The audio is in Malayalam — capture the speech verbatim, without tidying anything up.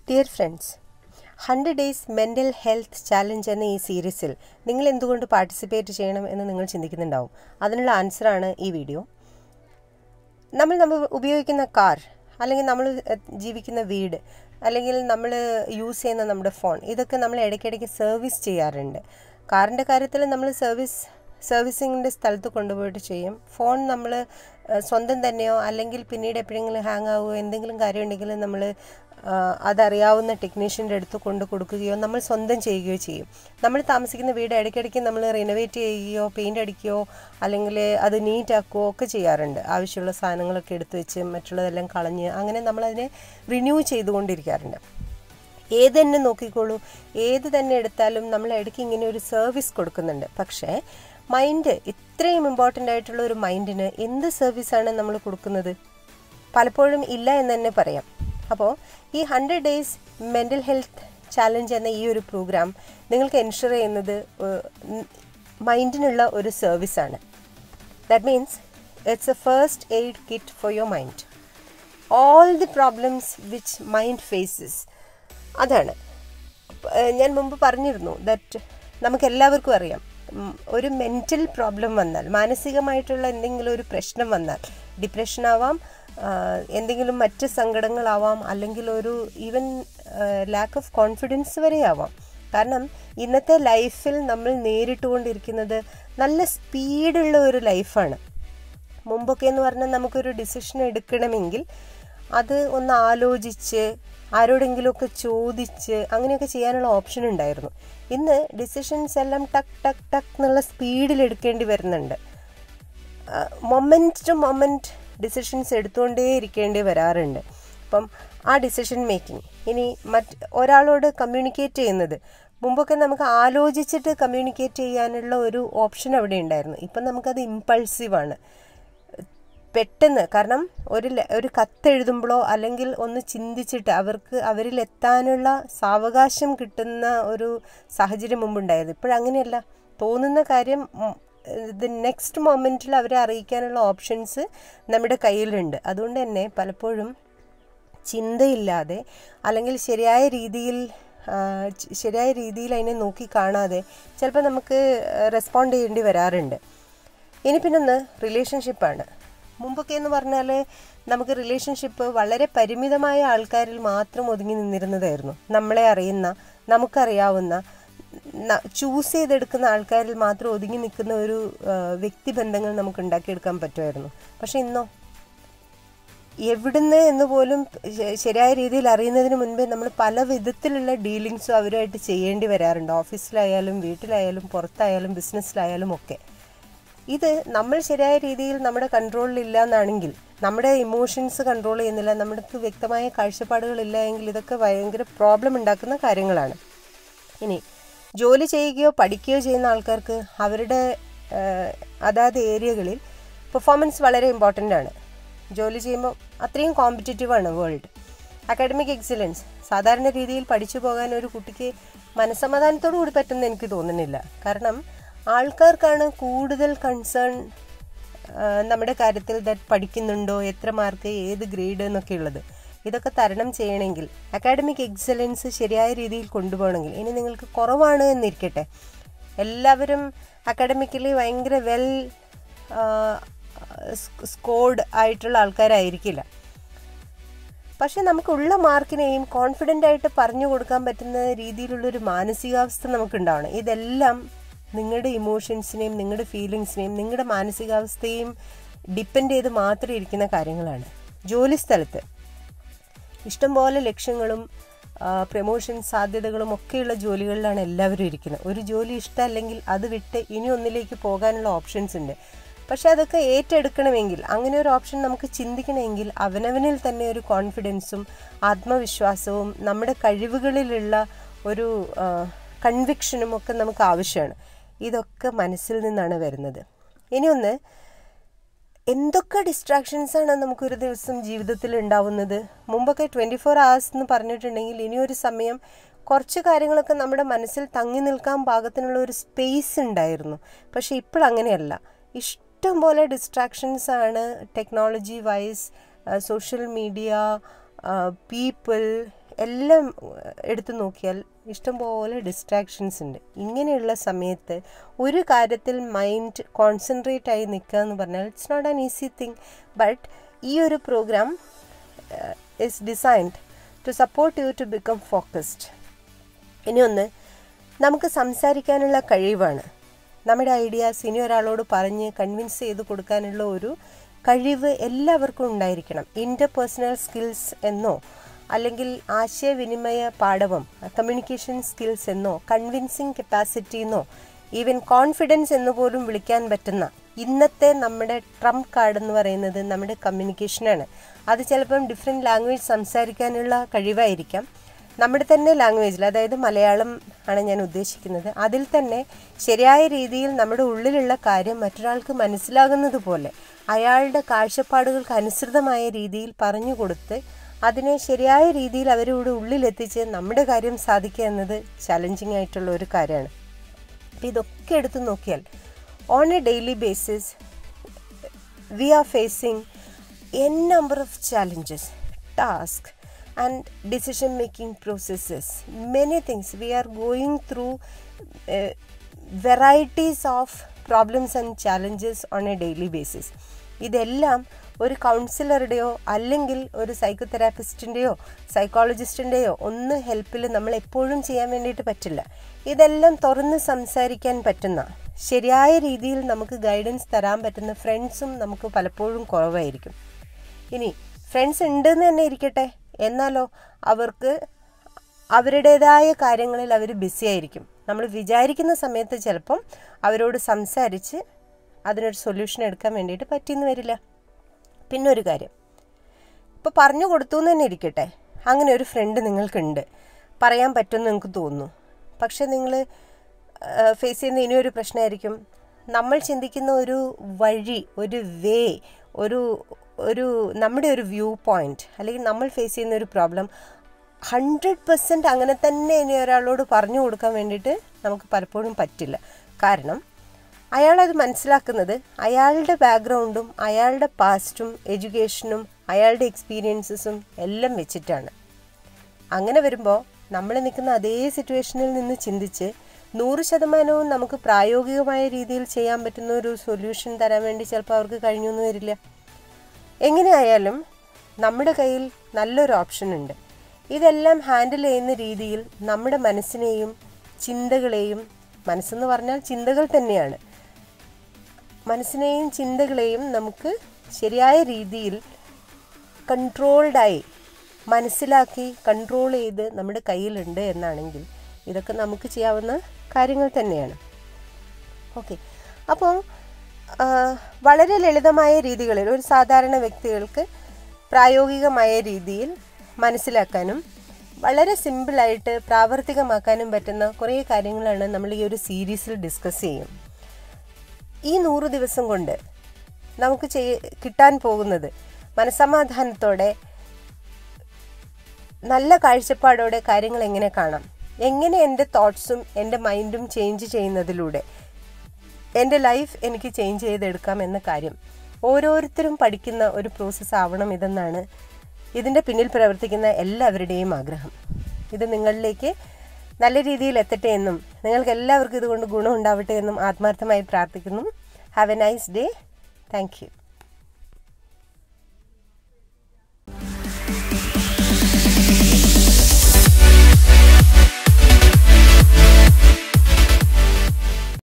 Dear friends, one hundred days mental health challenge എന്ന ഈ സീരീസിൽ നിങ്ങൾ എന്തുകൊണ്ട് പാർട്ടിസിപ്പേറ്റ് ചെയ്യണം എന്ന് നിങ്ങൾ ചിന്തിക്കുന്നുണ്ടാവും. അതിനുള്ള ആൻസറാണ് ഈ വീഡിയോ. നമ്മൾ നമ്മൾ ഉപയോഗിക്കുന്ന കാർ, അല്ലെങ്കിൽ നമ്മൾ ജീവിക്കുന്ന വീട്, അല്ലെങ്കിൽ നമ്മൾ യൂസ് ചെയ്യുന്ന നമ്മുടെ ഫോൺ, ഇതൊക്കെ നമ്മൾ ഇടയ്ക്കിടയ്ക്ക് സർവീസ് ചെയ്യാറുണ്ട്. കാറിൻ്റെ കാര്യത്തിൽ നമ്മൾ സർവീസ് സർവീസിങ്ങിൻ്റെ സ്ഥലത്ത് കൊണ്ടുപോയിട്ട് ചെയ്യും. ഫോൺ നമ്മൾ സ്വന്തം തന്നെയോ അല്ലെങ്കിൽ പിന്നീട് എപ്പോഴെങ്കിലും ഹാങ് ആവുകയോ എന്തെങ്കിലും കാര്യം ഉണ്ടെങ്കിൽ നമ്മൾ അതറിയാവുന്ന ടെക്നീഷ്യൻ്റെ അടുത്ത് കൊണ്ട് കൊടുക്കുകയോ നമ്മൾ സ്വന്തം ചെയ്യുകയോ ചെയ്യും. നമ്മൾ താമസിക്കുന്ന വീട് ഇടയ്ക്കിടയ്ക്ക് നമ്മൾ റിനോവേറ്റ് ചെയ്യുകയോ പെയിൻ്റ് അടിക്കുകയോ അല്ലെങ്കിൽ അത് നീറ്റാക്കുകയോ ഒക്കെ ചെയ്യാറുണ്ട്. ആവശ്യമുള്ള സാധനങ്ങളൊക്കെ എടുത്തു വെച്ച് മറ്റുള്ളതെല്ലാം കളഞ്ഞ് അങ്ങനെ നമ്മളതിനെ റിന്യൂ ചെയ്തുകൊണ്ടിരിക്കാറുണ്ട്. ഏത് തന്നെ നോക്കിക്കോളൂ, ഏത് തന്നെ എടുത്താലും നമ്മൾ ഇടയ്ക്ക് ഇങ്ങനെ ഒരു സർവീസ് കൊടുക്കുന്നുണ്ട്. പക്ഷേ മൈൻഡ്, ഇത്രയും ഇമ്പോർട്ടൻ്റ് ആയിട്ടുള്ള ഒരു മൈൻഡിന് എന്ത് സർവീസാണ് നമ്മൾ കൊടുക്കുന്നത്? പലപ്പോഴും ഇല്ല എന്ന് തന്നെ പറയാം. അപ്പോൾ ഈ hundred days mental health challenge എന്ന ഈ ഒരു പ്രോഗ്രാം നിങ്ങൾക്ക് എൻഷുർ ചെയ്യുന്നത് മൈൻഡിനുള്ള ഒരു സർവീസാണ്. That means it's a first aid kit for your mind. All the problems which mind faces, അതാണ് ഞാൻ മുമ്പ് പറഞ്ഞിരുന്നു. ദാറ്റ് നമുക്കെല്ലാവർക്കും അറിയാം, ഒരു മെൻ്റൽ പ്രോബ്ലം വന്നാൽ, മാനസികമായിട്ടുള്ള എന്തെങ്കിലും ഒരു പ്രശ്നം വന്നാൽ, ഡിപ്രഷനാവാം, എന്തെങ്കിലും മറ്റ് സങ്കടങ്ങളാവാം, അല്ലെങ്കിൽ ഒരു ഈവൻ ലാക്ക് ഓഫ് കോൺഫിഡൻസ് വരെ ആവാം. കാരണം ഇന്നത്തെ ലൈഫിൽ നമ്മൾ നേരിട്ടുകൊണ്ടിരിക്കുന്നത് നല്ല സ്പീഡുള്ള ഒരു ലൈഫാണ്. മുമ്പൊക്കെ എന്ന് പറഞ്ഞാൽ നമുക്കൊരു ഡിസിഷൻ എടുക്കണമെങ്കിൽ അത് ഒന്ന് ആലോചിച്ച് ആരോടെങ്കിലുമൊക്കെ ചോദിച്ച് അങ്ങനെയൊക്കെ ചെയ്യാനുള്ള ഓപ്ഷൻ ഉണ്ടായിരുന്നു. ഇന്ന് ഡിസിഷൻസ് എല്ലാം ടക്ക് ടക്ക് ടക്ക് എന്നുള്ള സ്പീഡിൽ എടുക്കേണ്ടി വരുന്നുണ്ട്. മൊമെൻറ്റ് ടു മൊമെൻറ്റ് ഡിസിഷൻസ് എടുത്തുകൊണ്ടേ ഇരിക്കേണ്ടി വരാറുണ്ട്. അപ്പം ആ ഡിസിഷൻ മേക്കിംഗ്, ഇനി മറ്റ് ഒരാളോട് കമ്മ്യൂണിക്കേറ്റ് ചെയ്യുന്നത്, മുമ്പൊക്കെ നമുക്ക് ആലോചിച്ചിട്ട് കമ്മ്യൂണിക്കേറ്റ് ചെയ്യാനുള്ള ഒരു ഓപ്ഷൻ അവിടെ ഉണ്ടായിരുന്നു. ഇപ്പം നമുക്കത് ഇമ്പൾസീവാണ്, പെട്ടെന്ന്. കാരണം ഒരു ഒരു കത്തെഴുതുമ്പോഴോ അല്ലെങ്കിൽ ഒന്ന് ചിന്തിച്ചിട്ട് അവർക്ക് അവരിലെത്താനുള്ള സാവകാശം കിട്ടുന്ന ഒരു സാഹചര്യം മുമ്പുണ്ടായത്. ഇപ്പോഴങ്ങനെയല്ല. തോന്നുന്ന കാര്യം ഇത് നെക്സ്റ്റ് മൊമെൻറ്റിൽ അവരെ അറിയിക്കാനുള്ള ഓപ്ഷൻസ് നമ്മുടെ കയ്യിലുണ്ട്. അതുകൊണ്ട് തന്നെ പലപ്പോഴും ചിന്തയില്ലാതെ അല്ലെങ്കിൽ ശരിയായ രീതിയിൽ ശരിയായ രീതിയിൽ അതിനെ നോക്കി കാണാതെ ചിലപ്പോൾ നമുക്ക് റെസ്പോണ്ട് ചെയ്യേണ്ടി വരാറുണ്ട്. ഇനി പിന്നൊന്ന് റിലേഷൻഷിപ്പാണ്. മുമ്പൊക്കെ എന്ന് പറഞ്ഞാൽ നമുക്ക് റിലേഷൻഷിപ്പ് വളരെ പരിമിതമായ ആൾക്കാരിൽ മാത്രം ഒതുങ്ങി നിന്നിരുന്നതായിരുന്നു. നമ്മളെ അറിയുന്ന, നമുക്കറിയാവുന്ന, ചൂസ് ചെയ്തെടുക്കുന്ന ആൾക്കാരിൽ മാത്രം ഒതുങ്ങി നിൽക്കുന്ന ഒരു വ്യക്തിബന്ധങ്ങൾ നമുക്ക് ഉണ്ടാക്കിയെടുക്കാൻ പറ്റുമായിരുന്നു. പക്ഷെ ഇന്നോ എവിടുന്ന് എന്ന് പോലും ശരിയായ രീതിയിൽ അറിയുന്നതിന് മുൻപേ നമ്മൾ പല വിധത്തിലുള്ള ഡീലിങ്സും അവരുമായിട്ട് ചെയ്യേണ്ടി വരാറുണ്ട്. ഓഫീസിലായാലും വീട്ടിലായാലും പുറത്തായാലും ബിസിനസ്സിലായാലും ഒക്കെ. ഇത് നമ്മൾ ശരിയായ രീതിയിൽ നമ്മുടെ കൺട്രോളിലില്ല എന്നാണെങ്കിൽ, നമ്മുടെ ഇമോഷൻസ് കൺട്രോൾ ചെയ്യുന്നില്ല, നമുക്ക് വ്യക്തമായ കാഴ്ചപ്പാടുകളില്ല എങ്കിൽ ഇതൊക്കെ ഭയങ്കര പ്രോബ്ലം ഉണ്ടാക്കുന്ന കാര്യങ്ങളാണ്. ഇനി ജോലി ചെയ്യുകയോ പഠിക്കുകയോ ചെയ്യുന്ന ആൾക്കാർക്ക് അവരുടെ അതാത് ഏരിയകളിൽ പെർഫോമൻസ് വളരെ ഇമ്പോർട്ടൻ്റ് ആണ്. ജോലി ചെയ്യുമ്പോൾ അത്രയും കോമ്പറ്റീറ്റീവാണ് വേൾഡ്. അക്കാഡമിക് എക്സലൻസ്, സാധാരണ രീതിയിൽ പഠിച്ചു പോകാൻ ഒരു കുട്ടിക്ക് മനസ്സമാധാനത്തോടു കൂടി പറ്റുമെന്ന് എനിക്ക് തോന്നുന്നില്ല. കാരണം ആൾക്കാർക്കാണ് കൂടുതൽ കൺസേൺ നമ്മുടെ കാര്യത്തിൽ, ദാറ്റ് പഠിക്കുന്നുണ്ടോ, എത്ര മാർക്ക്, ഏത് ഗ്രേഡ് എന്നൊക്കെ ഉള്ളത്. ഇതൊക്കെ തരണം ചെയ്യണമെങ്കിൽ, അക്കാഡമിക് എക്സലൻസ് ശരിയായ രീതിയിൽ കൊണ്ടുപോകണമെങ്കിൽ, ഇനി നിങ്ങൾക്ക് കുറവാണ് എന്നിരിക്കട്ടെ, എല്ലാവരും അക്കാഡമിക്കലി ഭയങ്കര വെൽ സ്കോർഡ് ആയിട്ടുള്ള ആൾക്കാരായിരിക്കില്ല. പക്ഷെ നമുക്കുള്ള മാർക്കിനെയും കോൺഫിഡൻ്റ് ആയിട്ട് പറഞ്ഞു കൊടുക്കാൻ പറ്റുന്ന രീതിയിലുള്ളൊരു മാനസികാവസ്ഥ നമുക്കുണ്ടാവണം. ഇതെല്ലാം നിങ്ങളുടെ ഇമോഷൻസിനെയും നിങ്ങളുടെ ഫീലിങ്സിനെയും നിങ്ങളുടെ മാനസികാവസ്ഥയും ഡിപ്പെൻഡ് ചെയ്ത് മാത്രം ഇരിക്കുന്ന കാര്യങ്ങളാണ്. ജോലി സ്ഥലത്ത് ഇഷ്ടംപോലെ ലക്ഷ്യങ്ങളും പ്രമോഷൻ സാധ്യതകളും ഒക്കെയുള്ള ജോലികളിലാണ് എല്ലാവരും ഇരിക്കുന്നത്. ഒരു ജോലി ഇഷ്ടമല്ലെങ്കിൽ അത് വിട്ട് ഇനി ഒന്നിലേക്ക് പോകാനുള്ള ഓപ്ഷൻസ് ഉണ്ട്. പക്ഷെ അതൊക്കെ ഏറ്റെടുക്കണമെങ്കിൽ, അങ്ങനെ ഒരു ഓപ്ഷൻ നമുക്ക് ചിന്തിക്കണമെങ്കിൽ അവനവനിൽ തന്നെ ഒരു കോൺഫിഡൻസും ആത്മവിശ്വാസവും നമ്മുടെ കഴിവുകളിലുള്ള ഒരു കൺവിക്ഷനും ഒക്കെ നമുക്ക് ആവശ്യമാണ്. ഇതൊക്കെ മനസ്സിൽ നിന്നാണ് വരുന്നത്. ഇനിയൊന്ന്, എന്തൊക്കെ ഡിസ്ട്രാക്ഷൻസാണ് നമുക്കൊരു ദിവസം ജീവിതത്തിൽ ഉണ്ടാവുന്നത്? മുമ്പൊക്കെ ട്വൻറ്റി ഫോർ അവേഴ്സ് എന്ന് പറഞ്ഞിട്ടുണ്ടെങ്കിൽ ഇനിയൊരു സമയം കുറച്ച് കാര്യങ്ങളൊക്കെ നമ്മുടെ മനസ്സിൽ തങ്ങി നിൽക്കാൻ പാകത്തിനുള്ള ഒരു സ്പേസ് ഉണ്ടായിരുന്നു. പക്ഷെ ഇപ്പോഴങ്ങനെയല്ല. ഇഷ്ടംപോലെ ഡിസ്ട്രാക്ഷൻസാണ് technology wise, social media, people, എല്ലാം എടുത്തു നോക്കിയാൽ ഇഷ്ടംപോലെ ഡിസ്ട്രാക്ഷൻസ് ഉണ്ട്. ഇങ്ങനെയുള്ള സമയത്ത് ഒരു കാര്യത്തിൽ മൈൻഡ് കോൺസെൻട്രേറ്റ് ആയി നിൽക്കുക എന്ന് പറഞ്ഞാൽ it's not an easy thing. But ഈ ഒരു program is designed to support you to become focused. ഇനി ഒന്ന്, നമുക്ക് സംസാരിക്കാനുള്ള കഴിവാണ്. നമ്മുടെ ഐഡിയാസ് ഇനി ഒരാളോട് പറഞ്ഞ് കൺവിൻസ് ചെയ്ത് കൊടുക്കാനുള്ള ഒരു കഴിവ് എല്ലാവർക്കും ഉണ്ടായിരിക്കണം. ഇൻ്റർപേഴ്സണൽ സ്കിൽസ് എന്നോ അല്ലെങ്കിൽ ആശയവിനിമയ പാടവം കമ്മ്യൂണിക്കേഷൻ സ്കിൽസ് എന്നോ കൺവിൻസിങ് കപ്പാസിറ്റി എന്നോ ഈവൻ കോൺഫിഡൻസ് എന്ന് പോലും വിളിക്കാൻ പറ്റുന്ന ഇന്നത്തെ നമ്മുടെ ട്രംപ് കാർഡ് എന്ന് പറയുന്നത് നമ്മുടെ കമ്മ്യൂണിക്കേഷനാണ്. അത് ചിലപ്പം ഡിഫറെൻറ്റ് ലാംഗ്വേജ് സംസാരിക്കാനുള്ള കഴിവായിരിക്കാം. നമ്മുടെ തന്നെ ലാംഗ്വേജിൽ, അതായത് മലയാളം ആണ് ഞാൻ ഉദ്ദേശിക്കുന്നത്, അതിൽ തന്നെ ശരിയായ രീതിയിൽ നമ്മുടെ ഉള്ളിലുള്ള കാര്യം മറ്റൊരാൾക്ക് മനസ്സിലാകുന്നത് പോലെ അയാളുടെ കാഴ്ചപ്പാടുകൾക്ക് അനുസൃതമായ രീതിയിൽ പറഞ്ഞു കൊടുത്ത് അതിനെ ശരിയായ രീതിയിൽ അവരുടെ ഉള്ളിലെത്തിച്ച് നമ്മുടെ കാര്യം സാധിക്കുക എന്നത് ചലഞ്ചിങ് ആയിട്ടുള്ള ഒരു കാര്യമാണ്. അപ്പോൾ ഇതൊക്കെ എടുത്തു നോക്കിയാൽ on a daily basis we are facing N number of challenges, task and decision making processes, many things. We are going through uh, varieties of problems and challenges on a daily basis. ഇതെല്ലാം ഒരു കൗൺസിലറുടെയോ അല്ലെങ്കിൽ ഒരു സൈക്കോതെറാപ്പിസ്റ്റിൻ്റെയോ സൈക്കോളജിസ്റ്റിൻ്റെയോ ഒന്ന് ഹെൽപ്പിൽ നമ്മൾ എപ്പോഴും ചെയ്യാൻ വേണ്ടിയിട്ട് പറ്റില്ല. ഇതെല്ലാം തുറന്ന് സംസാരിക്കാൻ പറ്റുന്ന, ശരിയായ രീതിയിൽ നമുക്ക് ഗൈഡൻസ് തരാൻ പറ്റുന്ന ഫ്രണ്ട്സും നമുക്ക് പലപ്പോഴും കുറവായിരിക്കും. ഇനി ഫ്രണ്ട്സ് ഉണ്ടെന്ന് തന്നെ ഇരിക്കട്ടെ, എന്നാലോ അവർക്ക് അവരുടേതായ കാര്യങ്ങളിൽ അവർ ബിസി ആയിരിക്കും. നമ്മൾ വിചാരിക്കുന്ന സമയത്ത് ചിലപ്പം അവരോട് സംസാരിച്ച് അതിനൊരു സൊല്യൂഷൻ എടുക്കാൻ വേണ്ടിയിട്ട് പറ്റിയെന്ന് വരില്ല. പിന്നെ ഒരു കാര്യം, ഇപ്പോൾ പറഞ്ഞു കൊടുത്തു എന്ന് തന്നെ ഇരിക്കട്ടെ, അങ്ങനെ ഒരു ഫ്രണ്ട് നിങ്ങൾക്കുണ്ട്, പറയാൻ പറ്റുമെന്ന് നിങ്ങൾക്ക് തോന്നുന്നു. പക്ഷെ നിങ്ങൾ ഫേസ് ചെയ്യുന്ന ഇനിയൊരു പ്രശ്നമായിരിക്കും, നമ്മൾ ചിന്തിക്കുന്ന ഒരു വഴി, ഒരു വേ, ഒരു ഒരു നമ്മുടെ ഒരു വ്യൂ പോയിൻ്റ് അല്ലെങ്കിൽ നമ്മൾ ഫേസ് ചെയ്യുന്ന ഒരു പ്രോബ്ലം ഹൺഡ്രഡ് പെർസെൻറ്റ് അങ്ങനെ തന്നെ ഇനി ഒരാളോട് പറഞ്ഞു കൊടുക്കാൻ വേണ്ടിയിട്ട് നമുക്ക് പലപ്പോഴും പറ്റില്ല. കാരണം അയാളത് മനസ്സിലാക്കുന്നത് അയാളുടെ ബാക്ക്ഗ്രൗണ്ടും അയാളുടെ പാസ്റ്റും എഡ്യൂക്കേഷനും അയാളുടെ എക്സ്പീരിയൻസസും എല്ലാം വെച്ചിട്ടാണ്. അങ്ങനെ വരുമ്പോൾ നമ്മൾ നിൽക്കുന്ന അതേ സിറ്റുവേഷനിൽ നിന്ന് ചിന്തിച്ച് നൂറ് ശതമാനവും നമുക്ക് പ്രായോഗികമായ രീതിയിൽ ചെയ്യാൻ പറ്റുന്ന ഒരു സൊല്യൂഷൻ തരാൻ വേണ്ടി ചിലപ്പോൾ അവർക്ക് കഴിഞ്ഞൊന്നും വരില്ല. എങ്ങനെയായാലും നമ്മുടെ കയ്യിൽ നല്ലൊരു ഓപ്ഷൻ ഉണ്ട്. ഇതെല്ലാം ഹാൻഡിൽ ചെയ്യുന്ന രീതിയിൽ നമ്മുടെ മനസ്സിനെയും ചിന്തകളെയും, മനസ്സെന്ന് പറഞ്ഞാൽ ചിന്തകൾ തന്നെയാണ്, മനസ്സിനെയും ചിന്തകളെയും നമുക്ക് ശരിയായ രീതിയിൽ കൺട്രോൾഡായി മനസ്സിലാക്കി കൺട്രോൾ ചെയ്ത് നമ്മുടെ കയ്യിലുണ്ട് എന്നാണെങ്കിൽ ഇതൊക്കെ നമുക്ക് ചെയ്യാവുന്ന കാര്യങ്ങൾ തന്നെയാണ്. ഓക്കെ, അപ്പോൾ വളരെ ലളിതമായ രീതികളിൽ ഒരു സാധാരണ വ്യക്തികൾക്ക് പ്രായോഗികമായ രീതിയിൽ മനസ്സിലാക്കാനും വളരെ സിമ്പിളായിട്ട് പ്രാവർത്തികമാക്കാനും പറ്റുന്ന കുറേ കാര്യങ്ങളാണ് നമ്മൾ ഈ ഒരു സീരീസിൽ ഡിസ്കസ് ചെയ്യും. ഈ നൂറ് ദിവസം കൊണ്ട് നമുക്ക് ചെയ്യ കിട്ടാൻ പോകുന്നത് മനസ്സമാധാനത്തോടെ നല്ല കാഴ്ചപ്പാടോടെ കാര്യങ്ങൾ എങ്ങനെ കാണാം, എങ്ങനെ എൻ്റെ തോട്ട്സും എൻ്റെ മൈൻഡും ചേഞ്ച് ചെയ്യുന്നതിലൂടെ എൻ്റെ ലൈഫ് എനിക്ക് ചേഞ്ച് ചെയ്തെടുക്കാം എന്ന കാര്യം ഓരോരുത്തരും പഠിക്കുന്ന ഒരു പ്രോസസ്സ് ആവണം ഇതെന്നാണ് ഇതിൻ്റെ പിന്നിൽ പ്രവർത്തിക്കുന്ന എല്ലാവരുടെയും ആഗ്രഹം. ഇത് നിങ്ങളിലേക്ക് നല്ല രീതിയിൽ എത്തട്ടെ എന്നും നിങ്ങൾക്ക് എല്ലാവർക്കും ഇതുകൊണ്ട് ഗുണം ഉണ്ടാവട്ടെ എന്നും ആത്മാർത്ഥമായി പ്രാർത്ഥിക്കുന്നു. Have a nice day. Thank U.